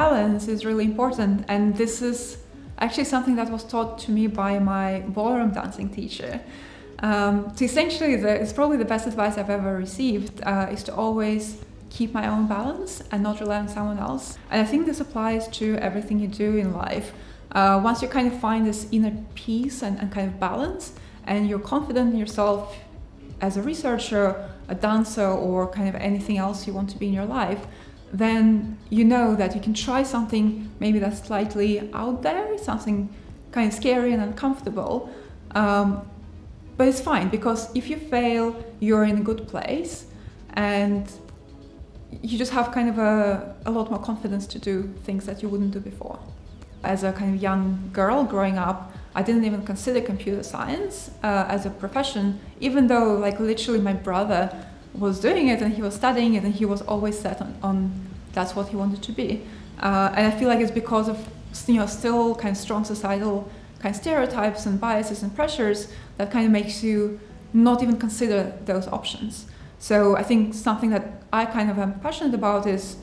balance is really important, and this is actually something that was taught to me by my ballroom dancing teacher. So essentially, it's probably the best advice I've ever received, is to always keep my own balance and not rely on someone else. And I think this applies to everything you do in life. Once you kind of find this inner peace and kind of balance, and you're confident in yourself as a researcher, a dancer, or kind of anything else you want to be in your life, then you know that you can try something maybe that's slightly out there, something kind of scary and uncomfortable. But it's fine, because if you fail, you're in a good place, and you just have kind of a lot more confidence to do things that you wouldn't do before. As a kind of young girl growing up, I didn't even consider computer science as a profession, even though like literally my brother was doing it and he was studying it and he was always set on that's what he wanted to be. And I feel like it's because of still kind of strong societal kind of stereotypes and biases and pressures that kind of makes you not even consider those options. So I think something that I kind of am passionate about is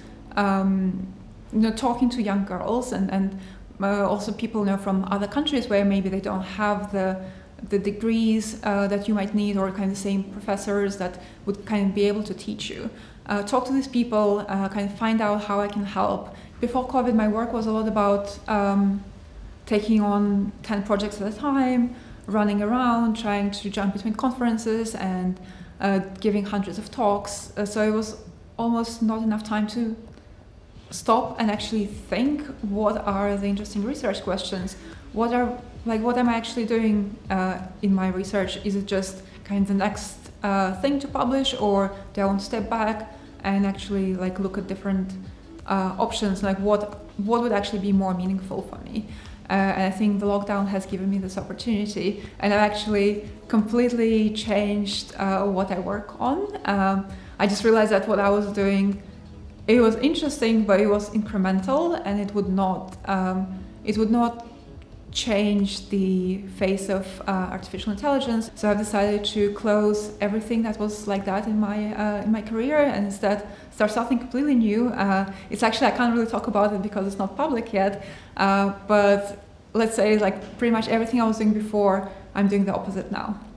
talking to young girls and also people from other countries where maybe they don't have the degrees that you might need, or kind of the same professors that would kind of be able to teach you. Talk to these people, kind of find out how I can help. Before COVID, my work was a lot about taking on 10 projects at a time, running around, trying to jump between conferences and giving hundreds of talks. So it was almost not enough time to stop and actually think, what are the interesting research questions? What am I actually doing in my research? Is it just kind of the next thing to publish, or do I want to step back and actually look at different options, what would actually be more meaningful for me? And I think the lockdown has given me this opportunity, and I've actually completely changed what I work on. I just realized that what I was doing, it was interesting, but it was incremental, and it would not change the face of artificial intelligence. So I've decided to close everything that was like that in my career, and instead start something completely new. It's actually, I can't really talk about it because it's not public yet, but let's say pretty much everything I was doing before, I'm doing the opposite now.